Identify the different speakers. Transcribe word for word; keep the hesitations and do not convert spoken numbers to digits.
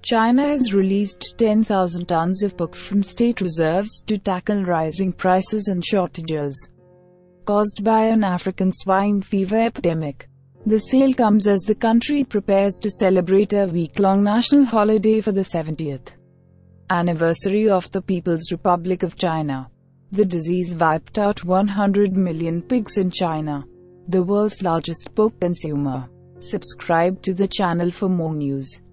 Speaker 1: China has released ten thousand tons of pork from state reserves to tackle rising prices and shortages caused by an African swine fever epidemic. The sale comes as the country prepares to celebrate a week-long national holiday for the seventieth anniversary of the People's Republic of China. The disease wiped out one hundred million pigs in China, the world's largest pork consumer. Subscribe to the channel for more news.